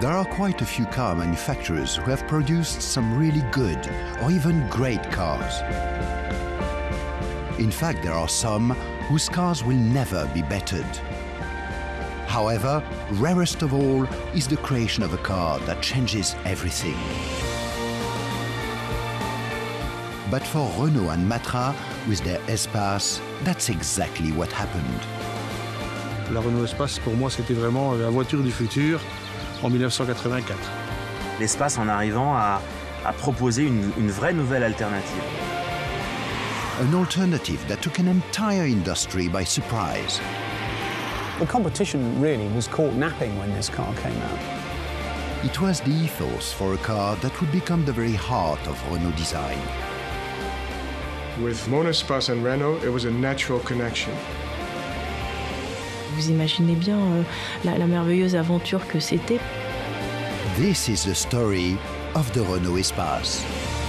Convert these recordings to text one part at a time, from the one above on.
There are quite a few car manufacturers who have produced some really good or even great cars. In fact, there are some whose cars will never be bettered. However, rarest of all is the creation of a car that changes everything. But for Renault and Matra, with their Espace, that's exactly what happened. La Renault Espace, pour moi, c'était vraiment la voiture du futur en 1984. L'Espace en arrivant à proposer une vraie nouvelle alternative. An alternative that took an entire industry by surprise. The competition really was caught napping when this car came out. It was the ethos for a car that would become the very heart of Renault design. With Monospace and Renault, it was a natural connection. Vous imaginez bien la merveilleuse aventure que c'était. This is the story of the Renault Espace.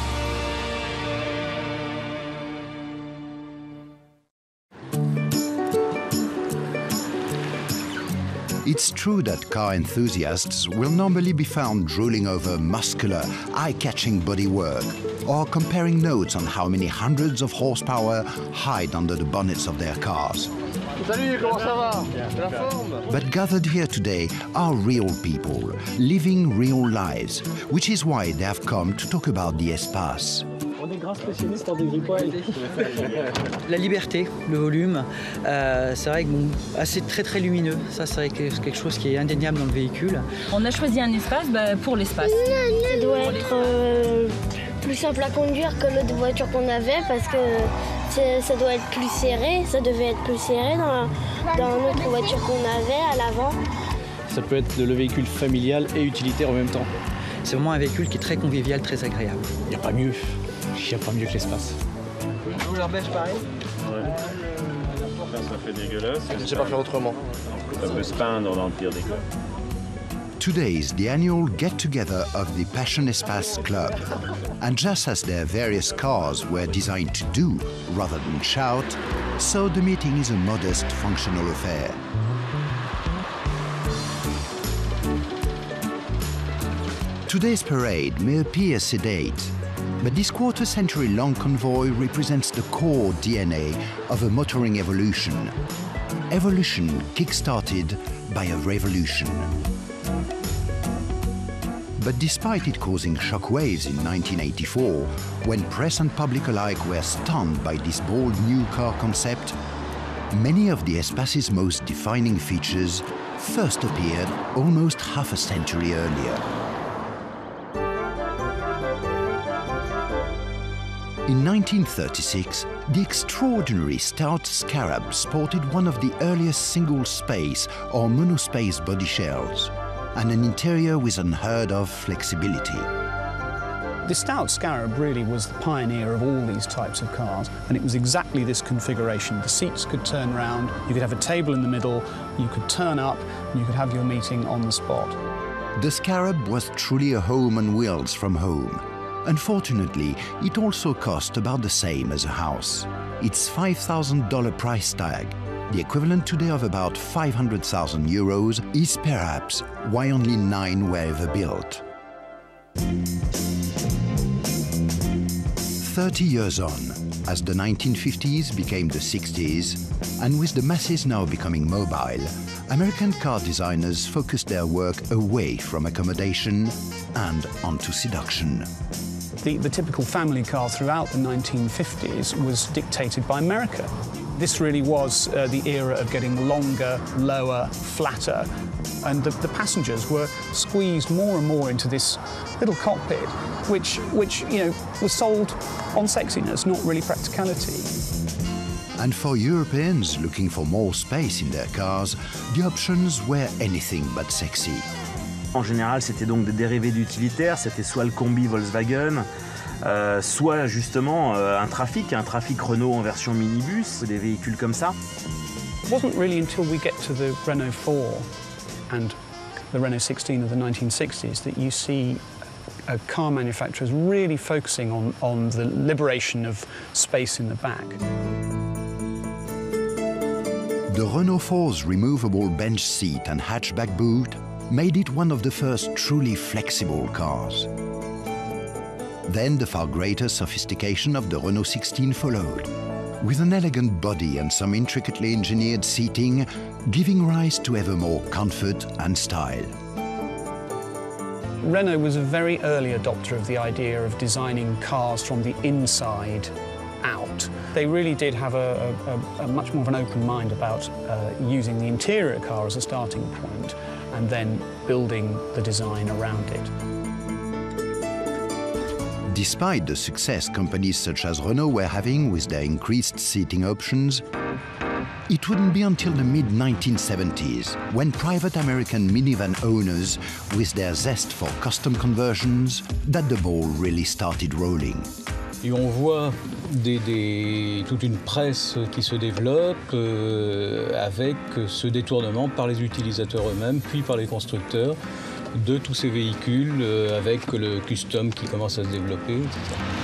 It's true that car enthusiasts will normally be found drooling over muscular, eye-catching bodywork, or comparing notes on how many hundreds of horsepower hide under the bonnets of their cars. Salut, comment ça va? La forme? But gathered here today are real people, living real lives, which is why they have come to talk about the Espace. On est grand spécialiste en dégrippage. La liberté, le volume, c'est vrai que bon, assez très lumineux, ça c'est quelque chose qui est indéniable dans le véhicule. On a choisi un espace pour l'espace. Ça doit être plus simple à conduire que l'autre voiture qu'on avait parce que ça doit être plus serré, ça devait être plus serré dans notre voiture qu'on avait à l'avant. Ça peut être le véhicule familial et utilitaire en même temps. C'est vraiment un véhicule qui est très convivial, très agréable. Il n'y a pas mieux. Il n'y a pas mieux que l'Espace. Couleur beige pareil. Ouais. Ça fait dégueulasse. Je ne sais pas faire autrement. Ça peut se peindre dans le pire des cas. Today is the annual get-together of the Passion Espace Club. And just as their various cars were designed to do rather than shout, so the meeting is a modest functional affair. Today's parade may appear sedate, but this quarter-century-long convoy represents the core DNA of a motoring evolution. Evolution kick-started by a revolution. But despite it causing shockwaves in 1984, when press and public alike were stunned by this bold new car concept, many of the Espace's most defining features first appeared almost half a century earlier. In 1936, the extraordinary stout Scarab sported one of the earliest single-space or monospace body shells, and an interior with unheard-of flexibility. The stout Scarab really was the pioneer of all these types of cars, and it was exactly this configuration. The seats could turn round, you could have a table in the middle, you could turn up, and you could have your meeting on the spot. The Scarab was truly a home on wheels from home. Unfortunately, it also cost about the same as a house. Its $5,000 price tag, the equivalent today of about 500,000 euros, is perhaps why only 9 were ever built. 30 years on, as the 1950s became the 60s, and with the masses now becoming mobile, American car designers focused their work away from accommodation and onto seduction. The typical family car throughout the 1950s was dictated by America. This really was the era of getting longer, lower, flatter, and the passengers were squeezed more and more into this little cockpit, which you know, was sold on sexiness, not really practicality. And for Europeans looking for more space in their cars, the options were anything but sexy. En général, c'était donc des dérivés d'utilitaires, c'était soit le combi Volkswagen, soit justement un trafic Renault en version minibus, des véhicules comme ça. It wasn't really until we get to the Renault 4 and the Renault 16 of the 1960s that you see car manufacturers really focusing on the liberation of space in the back. The Renault 4's removable bench seat and hatchback boot made it one of the first truly flexible cars. Then the far greater sophistication of the Renault 16 followed, with an elegant body and some intricately engineered seating, giving rise to ever more comfort and style. Renault was a very early adopter of the idea of designing cars from the inside out. They really did have a much more of an open mind about using the interior car as a starting point and then building the design around it. Despite the success companies such as Renault were having with their increased seating options, it wouldn't be until the mid-1970s when private American minivan owners, with their zest for custom conversions, that the ball really started rolling. Et on voit toute une presse qui se développe avec ce détournement par les utilisateurs eux-mêmes, puis par les constructeurs, de tous ces véhicules avec le custom qui commence à se développer, etc.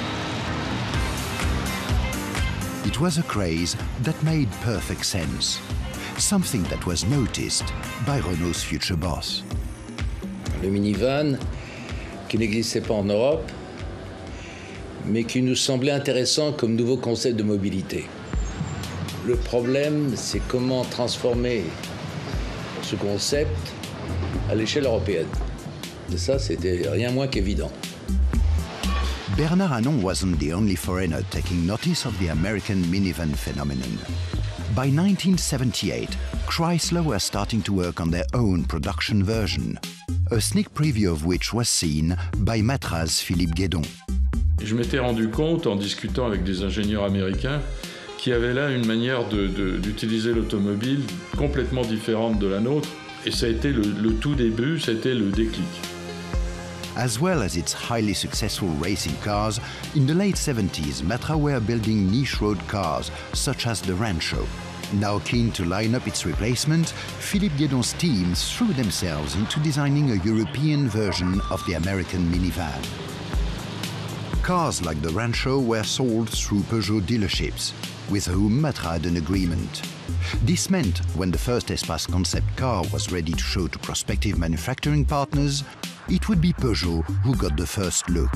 It was a craze that made perfect sense, something that was noticed by Renault's future boss. Le minivan, qui n'existait pas en Europe, mais qui nous semblait intéressant comme nouveau concept de mobilité. Le problème, c'est comment transformer ce concept à l'échelle européenne. Et ça, c'était rien moins qu'évident. Bernard Anon wasn't the only foreigner taking notice of the American minivan phenomenon. By 1978, Chrysler were starting to work on their own production version, a sneak preview of which was seen by Matra's Philippe Guédon. Je m'étais rendu compte, en discutant avec des ingénieurs américains, qu'il y avait là une manière d'utiliser l'automobile complètement différente de la nôtre. Et ça a été le tout début, ça a été le déclic. As well as its highly successful racing cars, in the late 70s, Matra were building niche road cars, such as the Rancho. Now keen to line up its replacement, Philippe Guédon's team threw themselves into designing a European version of the American minivan. Cars like the Rancho were sold through Peugeot dealerships, with whom Matra had an agreement. This meant when the first Espace concept car was ready to show to prospective manufacturing partners, it would be Peugeot who got the first look.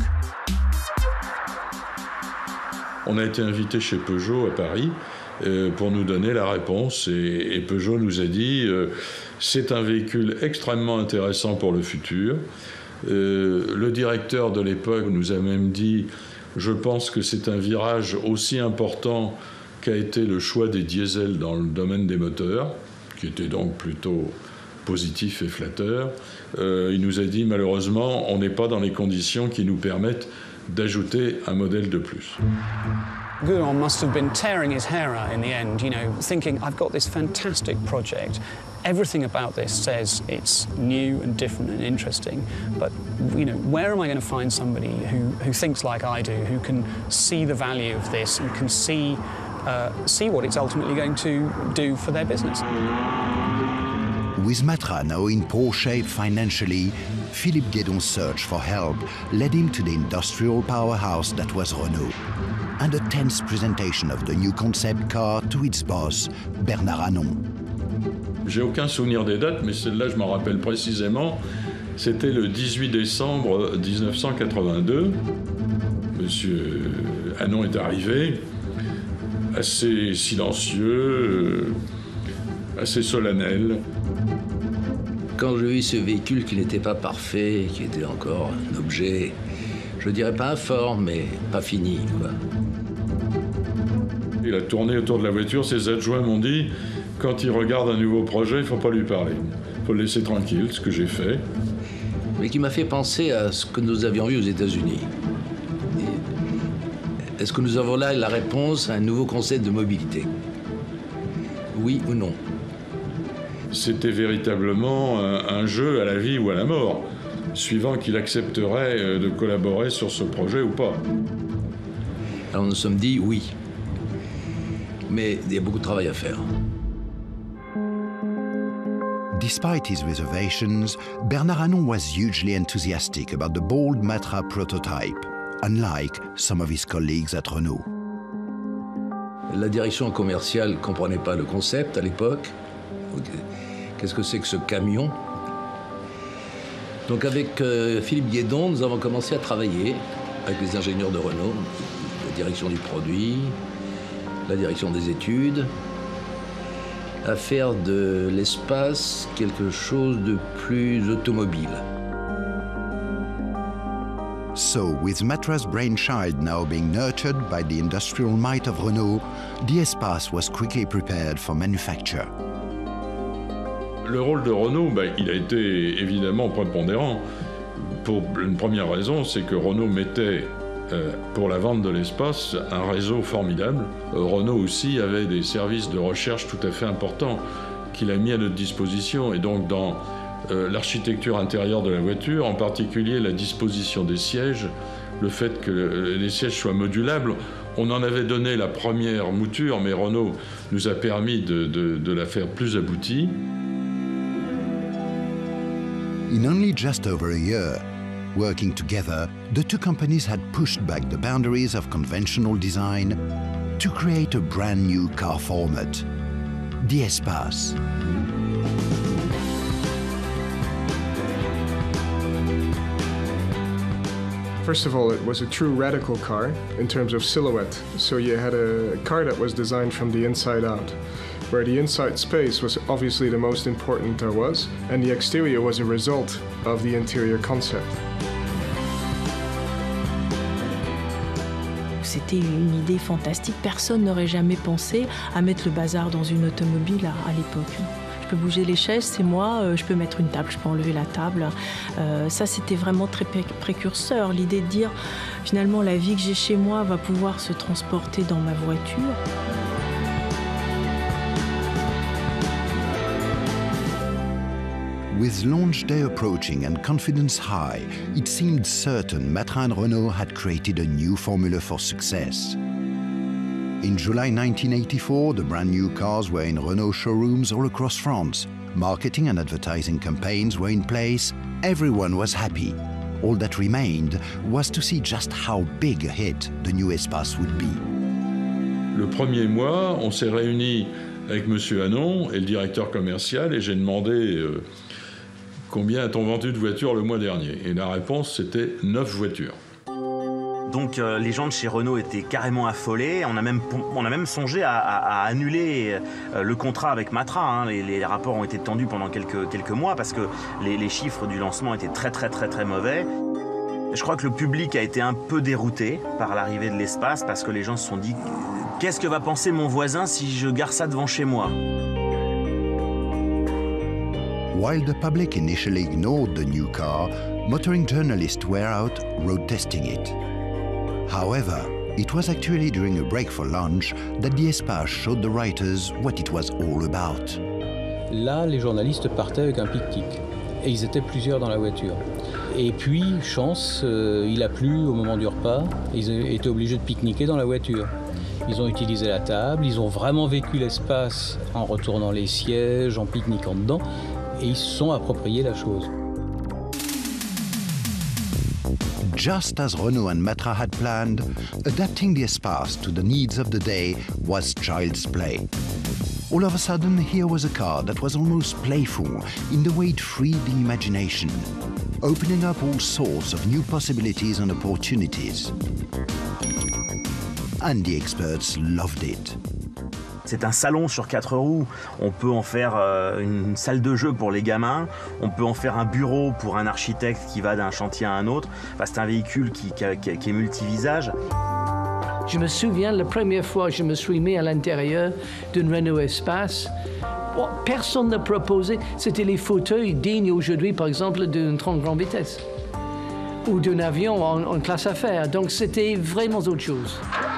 On a été invité chez Peugeot à Paris pour nous donner la réponse et Peugeot nous a dit c'est un véhicule extrêmement intéressant pour le futur. Le directeur de l'époque nous a même dit je pense que c'est un virage aussi important qu'a été le choix des diesels dans le domaine des moteurs, qui était donc plutôt positif et flatteur. Il nous a dit malheureusement on n'est pas dans les conditions qui nous permettent d'ajouter un modèle de plus. Guillaume must have been tearing his hair out in the end, you know, thinking, I've got this fantastic project. Everything about this says it's new and different and interesting, but, you know, where am I going to find somebody who thinks like I do, who can see the value of this and can see what it's ultimately going to do for their business? With Matra now in poor shape financially, Philippe Guédon's search for help led him to the industrial powerhouse that was Renault, and a tense presentation of the new concept car to its boss, Bernard Anon. J'ai aucun souvenir des dates, mais celle-là, je m'en rappelle précisément. C'était le 18 décembre 1982. Monsieur Anon est arrivé, assez silencieux, assez solennel. Quand j'ai vu ce véhicule qui n'était pas parfait, qui était encore un objet, je dirais pas informe, mais pas fini, quoi. Il a tourné autour de la voiture, ses adjoints m'ont dit quand il regarde un nouveau projet, il ne faut pas lui parler. Il faut le laisser tranquille, ce que j'ai fait. Mais qui m'a fait penser à ce que nous avions vu aux États-Unis. Est-ce que nous avons là la réponse à un nouveau concept de mobilité? Oui ou non? C'était véritablement un jeu à la vie ou à la mort, suivant qu'il accepterait de collaborer sur ce projet ou pas. Alors nous nous sommes dit oui, mais il y a beaucoup de travail à faire. Despite his reservations, Bernard Anon was hugely enthusiastic about the bold Matra prototype, unlike some of his colleagues at Renault. La direction commerciale ne comprenait pas le concept à l'époque. Qu'est-ce que c'est que ce camion? Donc avec Philippe Guédon, nous avons commencé à travailler avec les ingénieurs de Renault, la direction du produit, la direction des études, à faire de l'espace quelque chose de plus automobile. So, with Matra's brainchild now being nurtured by the industrial might of Renault, the Espace was quickly prepared for manufacture. Le rôle de Renault, il a été évidemment prépondérant. Pour une première raison, c'est que Renault mettait, pour la vente de l'espace, un réseau formidable. Renault aussi avait des services de recherche tout à fait importants qu'il a mis à notre disposition. Et donc dans l'architecture intérieure de la voiture, en particulier la disposition des sièges, le fait que les sièges soient modulables, on en avait donné la première mouture, mais Renault nous a permis de la faire plus aboutie. In only just over a year, working together, the two companies had pushed back the boundaries of conventional design to create a brand new car format, the Espace. First of all, it was a true radical car in terms of silhouette. So you had a car that was designed from the inside out, where the inside space was obviously the most important there was, and the exterior was a result of the interior concept. C'était une idée fantastique. Personne n'aurait jamais pensé à mettre le bazar dans une automobile à l'époque. Je peux bouger les chaises, c'est moi, je peux mettre une table, je peux enlever la table. Ça, c'était vraiment très précurseur, l'idée de dire, finalement, la vie que j'ai chez moi va pouvoir se transporter dans ma voiture. With launch day approaching and confidence high, it seemed certain Matra and Renault had created a new formula for success. In July 1984, the brand new cars were in Renault showrooms all across France. Marketing and advertising campaigns were in place. Everyone was happy. All that remained was to see just how big a hit the new Espace would be. Le premier mois, on s'est réunis avec M. Hanon et le directeur commercial et j'ai demandé combien a-t-on vendu de voitures le mois dernier. Et la réponse, c'était 9 voitures. Donc les gens de chez Renault étaient carrément affolés. On a même songé à annuler le contrat avec Matra. Hein. Les rapports ont été tendus pendant quelques mois parce que les chiffres du lancement étaient très mauvais. Je crois que le public a été un peu dérouté par l'arrivée de l'Espace parce que les gens se sont dit « Qu'est-ce que va penser mon voisin si je gare ça devant chez moi ?» While the public initially ignored the new car, motoring journalists were out road testing it. However, it was actually during a break for lunch that the Espace showed the writers what it was all about. Là, les journalistes partaient avec un pique-nique. Et ils étaient plusieurs dans la voiture. Et puis, chance, il a plu au moment du repas. Ils étaient obligés de pique-niquer dans la voiture. Ils ont utilisé la table, ils ont vraiment vécu l'espace en retournant les sièges, en pique-niquant dedans. Et ils se sont appropriés la chose. Just as Renault and Matra had planned, adapting the Espace to the needs of the day was child's play. All of a sudden, here was a car that was almost playful in the way it freed the imagination, opening up all sorts of new possibilities and opportunities. And the experts loved it. C'est un salon sur 4 roues, on peut en faire une salle de jeu pour les gamins, on peut en faire un bureau pour un architecte qui va d'un chantier à un autre. Enfin, c'est un véhicule qui est multivisage. Je me souviens, la première fois que je me suis mis à l'intérieur d'une Renault Espace, personne n'a proposé, c'était les fauteuils dignes aujourd'hui, par exemple, d'une 30 grande vitesse ou d'un avion en classe affaires. Donc c'était vraiment autre chose.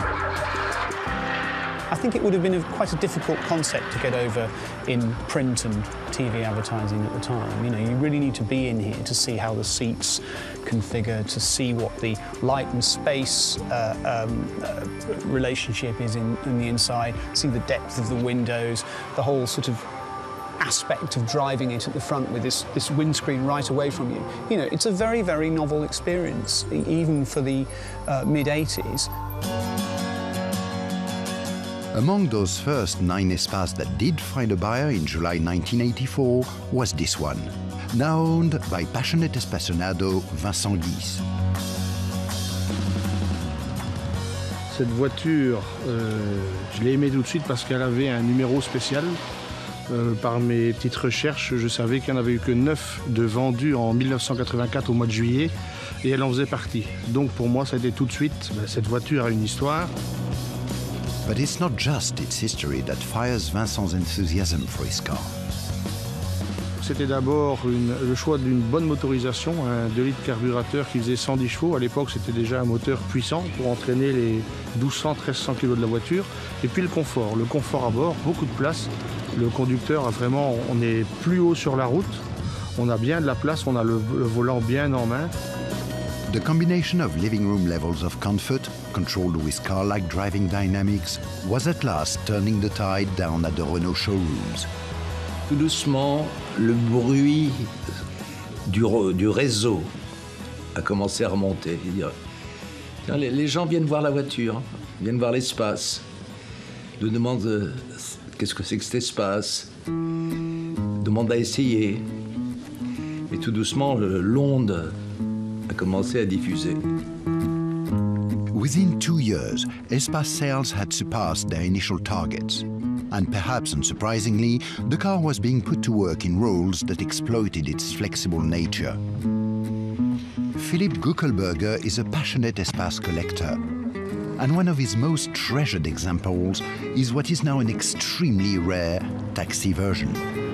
I think it would have been quite a difficult concept to get over in print and TV advertising at the time. You know, you really need to be in here to see how the seats configure, to see what the light and space relationship is in the inside, see the depth of the windows, the whole sort of aspect of driving it at the front with this windscreen right away from you. You know, it's a very, very novel experience, even for the mid-80s. Among those first 9 Espaces that did find a buyer in July 1984 was this one, now owned by passionate Espassionado Vincent Guis. Cette voiture, je l'ai aimée tout de suite parce qu'elle avait un numéro spécial. Par mes petites recherches, je savais qu'il n'y en avait eu que 9 de vendus en 1984 au mois de juillet et elle en faisait partie. Donc pour moi, ça a été tout de suite, cette voiture a une histoire. But it's not just its history that fires Vincent's enthusiasm for his car. C'était d'abord le choix d'une bonne motorisation, un 2 litres carburateur qui faisait 110 chevaux. À l'époque, c'était déjà un moteur puissant pour entraîner les 1200-1300 kg de la voiture. Et puis le confort à bord, beaucoup de place. Le conducteur a vraiment, on est plus haut sur la route, on a bien de la place, on a le volant bien en main. The combination of living room levels of comfort, controlled with car-like driving dynamics, was at last turning the tide down at the Renault showrooms. Tout doucement, le bruit du réseau a commencé à remonter. Les gens viennent voir la voiture, viennent voir l'espace, nous demandent qu'est-ce que c'est que cet espace, demandent à essayer. Et tout doucement, l'onde a commencé à diffuser. Within 2 years, Espace sales had surpassed their initial targets. And perhaps unsurprisingly, the car was being put to work in roles that exploited its flexible nature. Philipp Guckelberger is a passionate Espace collector. And one of his most treasured examples is what is now an extremely rare taxi version.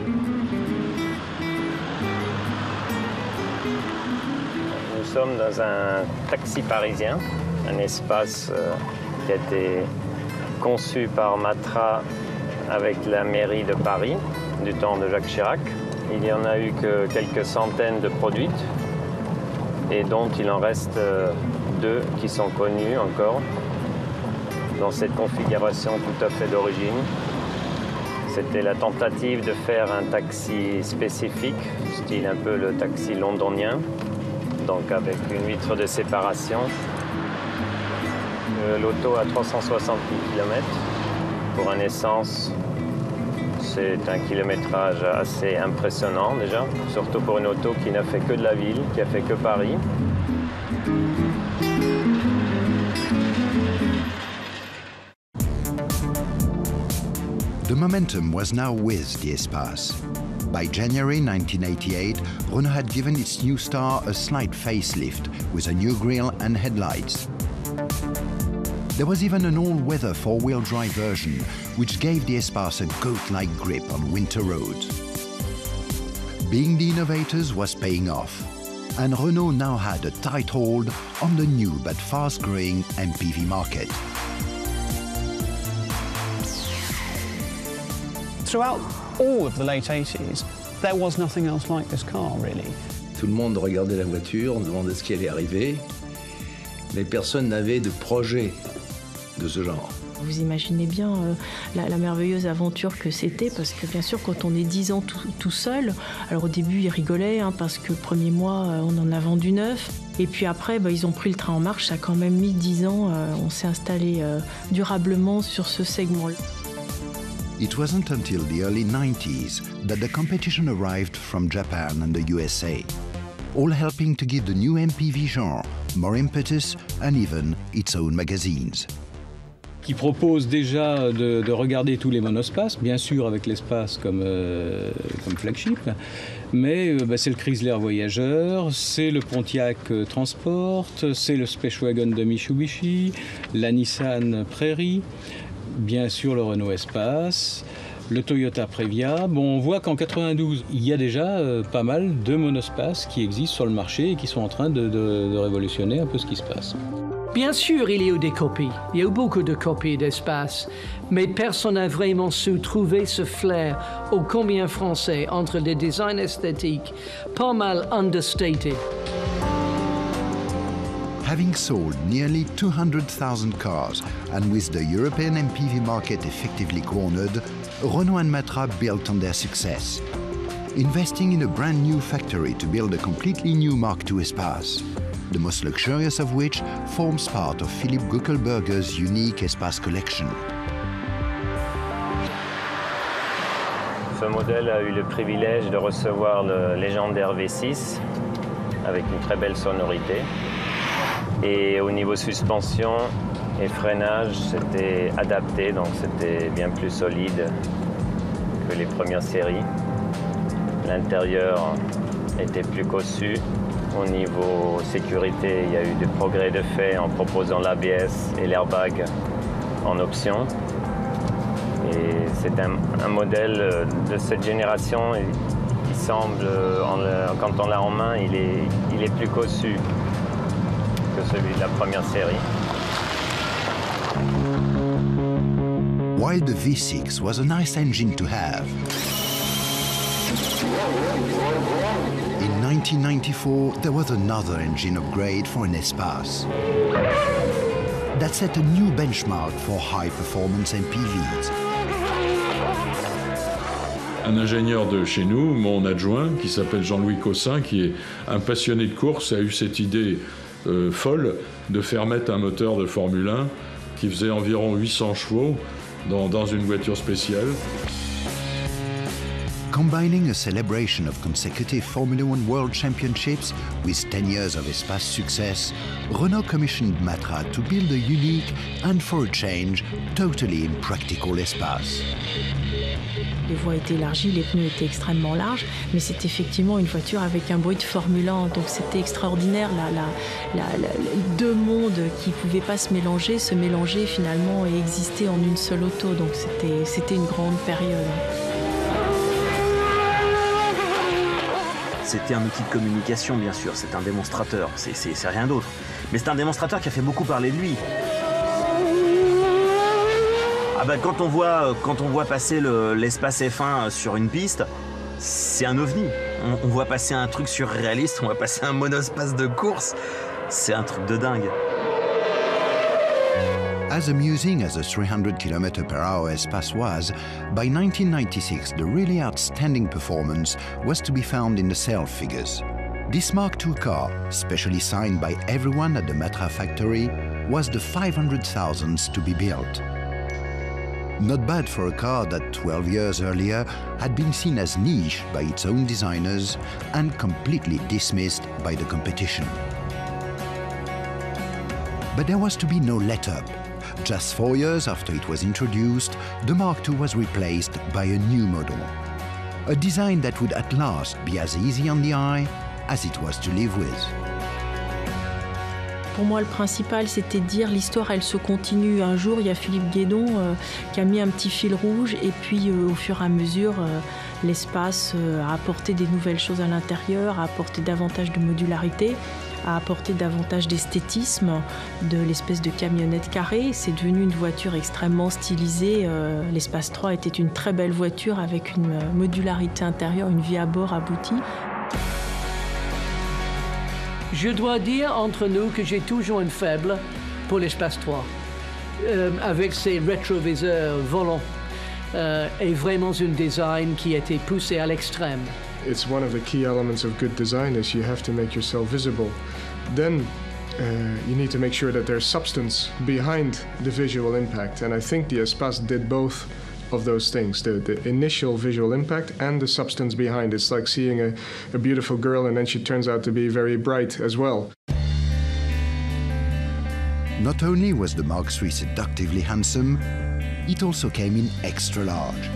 Nous sommes dans un taxi parisien, un espace qui a été conçu par Matra avec la mairie de Paris du temps de Jacques Chirac. Il n'y en a eu que quelques centaines de produites et dont il en reste 2 qui sont connus encore dans cette configuration tout à fait d'origine. C'était la tentative de faire un taxi spécifique, style un peu le taxi londonien, donc avec une vitre de séparation. L'auto a 360 km. Pour un essence, c'est un kilométrage assez impressionnant déjà, surtout pour une auto qui n'a fait que de la ville, qui a fait que Paris. The momentum was now with the Espace. By January 1988, Renault had given its new star a slight facelift with a new grille and headlights. There was even an all-weather four-wheel drive version, which gave the Espace a goat-like grip on winter roads. Being the innovators was paying off, and Renault now had a tight hold on the new but fast-growing MPV market. Throughout all of the late 80s, there was nothing else like this car, really. Tout le monde regardait la voiture, on demandait ce qui allait arriver, mais personne n'avait de projet de ce genre. Vous imaginez bien la merveilleuse aventure que c'était, parce que bien sûr, quand on est 10 ans tout seul, alors au début, ils rigolaient, parce que le premier mois, on en a vendu 9. Et puis après, ils ont pris le train en marche, ça a quand même mis 10 ans. On s'est installé durablement sur ce segment-là. It wasn't until the early 90s that the competition arrived from Japan and the USA, all helping to give the new MPV genre more impetus and even its own magazines. Qui propose déjà de regarder tous les monospaces, bien sûr avec l'Espace comme flagship, mais c'est le Chrysler Voyageur, c'est le Pontiac Transport, c'est le Spechwagon de Mitsubishi, la Nissan Prairie, bien sûr le Renault Espace, le Toyota Previa. Bon, on voit qu'en 92, il y a déjà pas mal de monospaces qui existent sur le marché et qui sont en train de révolutionner un peu ce qui se passe. Bien sûr, il y a eu des copies. Il y a eu beaucoup de copies d'Espace. Mais personne n'a vraiment su trouver ce flair ô combien français entre des designs esthétiques pas mal understated. Having sold nearly 200,000 cars and with the European MPV market effectively cornered, Renault and Matra built on their success, investing in a brand new factory to build a completely new Mark II Espace, the most luxurious of which forms part of Philipp Guckelberger's unique Espace collection. Nous modèle a eu le privilège de recevoir le légendaire V6 avec une très belle sonorité. Et au niveau suspension et freinage, c'était adapté, donc c'était bien plus solide que les premières séries. L'intérieur était plus cossu. Au niveau sécurité, il y a eu des progrès de fait en proposant l'ABS et l'airbag en option. Et c'est un modèle de cette génération qui semble, quand on l'a en main, il est plus cossu que celui de la première série. While the V6 was a nice engine to have, in 1994 there was another engine upgrade for an Espace that set a new benchmark for high-performance MPVs. Un ingénieur de chez nous, mon adjoint, qui s'appelle Jean-Louis Cossin, qui est un passionné de course, a eu cette idée folle de faire mettre un moteur de Formule 1 qui faisait environ 800 chevaux dans une voiture spéciale. Combining a celebration of consecutive Formula One World Championships with 10 years of Espace success, Renault commissioned Matra to build a unique and, for a change, totally impractical Espace. Les voies étaient élargies, les pneus étaient extrêmement larges, mais c'est effectivement une voiture avec un bruit de Formule 1, donc c'était extraordinaire. Deux mondes qui ne pouvaient pas se mélanger finalement et exister en une seule auto, donc c'était une grande période. C'était un outil de communication, bien sûr, c'est un démonstrateur, c'est rien d'autre. Mais c'est un démonstrateur qui a fait beaucoup parler de lui. Ah bah, quand on voit passer l'Espace F1 sur une piste, c'est un ovni. On voit passer un truc surréaliste, on voit passer un monospace de course, c'est un truc de dingue. As amusing as the 300 km/h Espace was, by 1996 the really outstanding performance was to be found in the sales figures. This Mark II car, specially signed by everyone at the Matra factory, was the 500,000th to be built. Not bad for a car that 12 years earlier had been seen as niche by its own designers and completely dismissed by the competition. But there was to be no let-up. Just 4 years after it was introduced, the Mark II was replaced by a new model. A design that would at last be as easy on the eye as it was to live with. Pour moi, le principal, c'était de dire l'histoire, elle se continue. Un jour, il y a Philippe Guédon qui a mis un petit fil rouge et puis au fur et à mesure, l'Espace a apporté des nouvelles choses à l'intérieur, a apporté davantage de modularité, a apporté davantage d'esthétisme, de l'espèce de camionnette carrée. C'est devenu une voiture extrêmement stylisée. L'Espace 3 était une très belle voiture avec une modularité intérieure, une vie à bord aboutie. Je dois dire entre nous que j'ai toujours une faible pour l'Espace 3, avec ses rétroviseurs volants et vraiment un design qui était poussé à l'extrême. It's one of the key elements of good design is you have to make yourself visible. Then you need to make sure that there's substance behind the visual impact, and I think the Espace did both of those things, the initial visual impact and the substance behind. It's like seeing a beautiful girl and then she turns out to be very bright as well. Not only was the Mark III seductively handsome, it also came in extra large.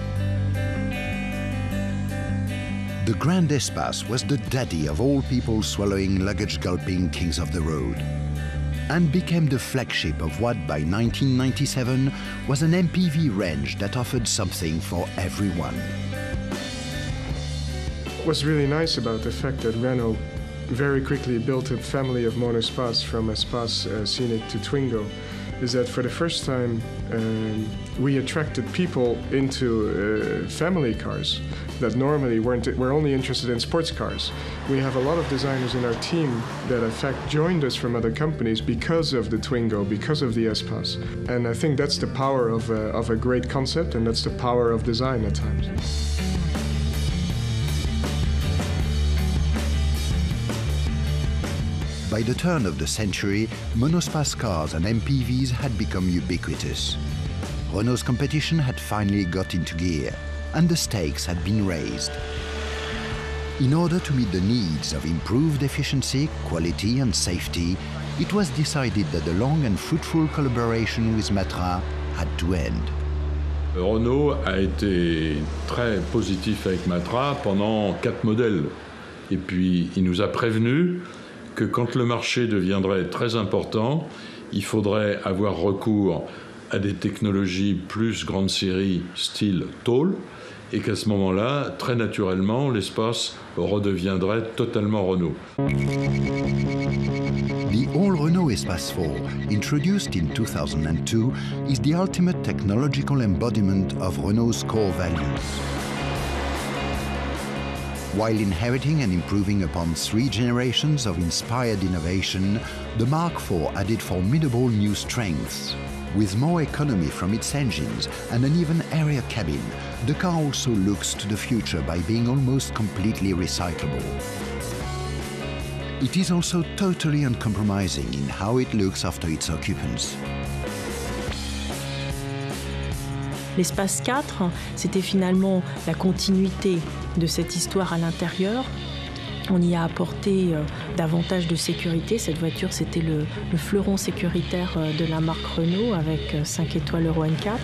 The Grand Espace was the daddy of all people swallowing luggage-gulping kings of the road, and became the flagship of what by 1997 was an MPV range that offered something for everyone. What's really nice about the fact that Renault very quickly built a family of monospace from Espace Scenic to Twingo is that for the first time we attracted people into family cars that normally were only interested in sports cars. We have a lot of designers in our team that in fact joined us from other companies because of the Twingo, because of the Espace. And I think that's the power of a great concept, and that's the power of design at times. By the turn of the century, monospace cars and MPVs had become ubiquitous. Renault's competition had finally got into gear. and the stakes had been raised. In order to meet the needs of improved efficiency, quality and safety, it was decided that the long and fruitful collaboration with Matra had to end. Renault a été très positif avec Matra pendant 4 modèles. Et puis, il nous a prévenu que quand le marché deviendrait très important, il faudrait avoir recours à des technologies plus grande série, style tôle, et qu'à ce moment-là, très naturellement, l'espace redeviendrait totalement Renault. The all-Renault Espace 4, introduced in 2002, is the ultimate technological embodiment of Renault's core values. While inheriting and improving upon 3 generations of inspired innovation, the Mark IV added formidable new strengths. With more economy from its engines and an even airier cabin, the car also looks to the future by being almost completely recyclable. It is also totally uncompromising in how it looks after its occupants. L'Espace 4, c'était finalement la continuité de cette histoire à l'intérieur. On y a apporté davantage de sécurité. Cette voiture, c'était le fleuron sécuritaire de la marque Renault avec 5 étoiles Euro NCAP.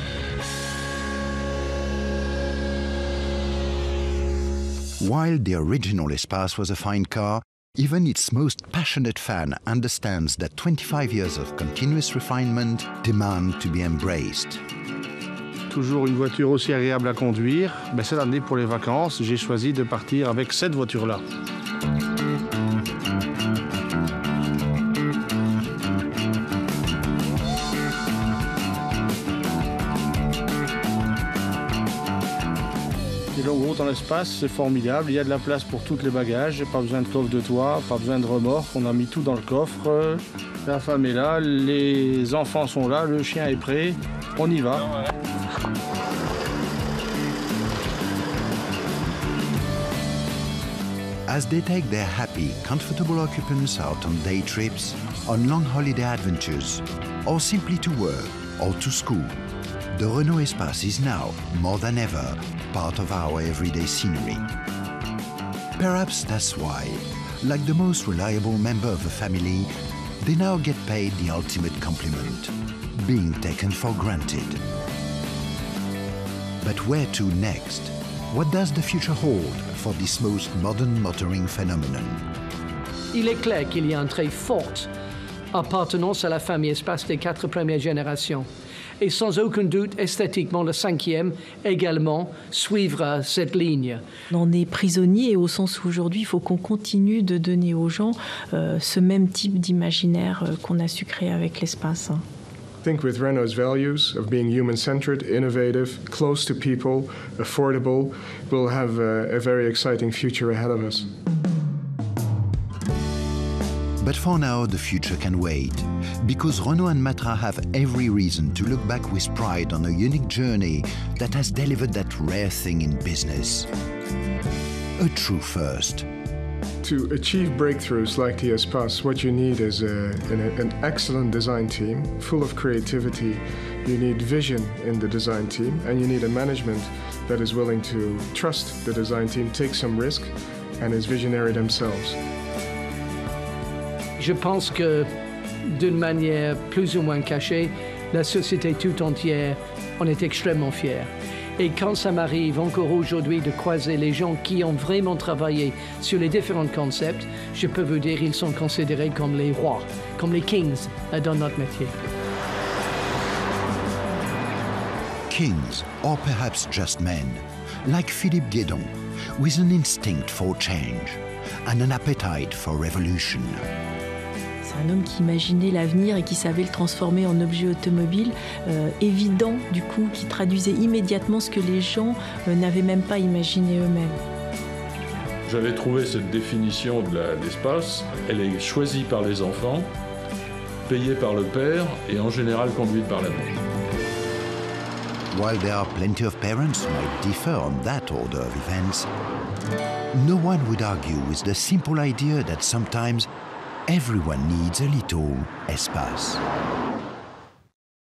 While the original Espace was a fine car, even its most passionate fan understands that 25 years of continuous refinement demand to be embraced. Toujours une voiture aussi agréable à conduire. Cette année, pour les vacances, j'ai choisi de partir avec cette voiture-là. Les longues routes en espace, c'est formidable. Il y a de la place pour tous les bagages. Pas besoin de coffre de toit, pas besoin de remorque. On a mis tout dans le coffre. La femme est là, les enfants sont là, le chien est prêt. On y va. As they take their happy, comfortable occupants out on day trips, on long holiday adventures, or simply to work or to school, the Renault Espace is now, more than ever, part of our everyday scenery. Perhaps that's why, like the most reliable member of a family, they now get paid the ultimate compliment, being taken for granted. But where to next? What does the future hold for this most modern motoring phenomenon? Il est clair qu'il y a une très forte appartenance à la famille Espace des 4 premières générations. Et sans aucun doute, esthétiquement, le 5e également suivra cette ligne. On est prisonnier au sens où aujourd'hui, il faut qu'on continue de donner aux gens ce même type d'imaginaire qu'on a su créer avec l'espace. I think with Renault's values of being human-centered, innovative, close to people, affordable, we'll have a very exciting future ahead of us. But for now, the future can wait, because Renault and Matra have every reason to look back with pride on a unique journey that has delivered that rare thing in business. A true first. To achieve breakthroughs like the Espace, what you need is an excellent design team, full of creativity. You need vision in the design team, and you need a management that is willing to trust the design team, take some risk, and is visionary themselves. Je pense que, d'une manière plus ou moins cachée, la société tout entière en est extrêmement fière. Et quand ça m'arrive encore aujourd'hui de croiser les gens qui ont vraiment travaillé sur les différents concepts, je peux vous dire qu'ils sont considérés comme les rois, comme les kings dans notre métier. Kings, or perhaps just men, like Philippe Guédon, with an instinct for change and an appetite for revolution. C'est un homme qui imaginait l'avenir et qui savait le transformer en objet automobile évident, du coup, qui traduisait immédiatement ce que les gens n'avaient même pas imaginé eux-mêmes. J'avais trouvé cette définition de l'espace. Elle est choisie par les enfants, payée par le père et en général conduite par la mère. While there are plenty of parents who might differ on that order of events, no one would argue with the simple idea that sometimes everyone needs a little espace.